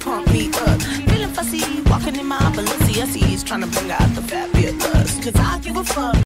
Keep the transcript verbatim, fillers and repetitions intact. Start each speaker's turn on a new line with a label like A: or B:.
A: pump me up. Feeling fussy, walking in my Balenciennes, trying to bring out the fabulous. Cause I give a fuck.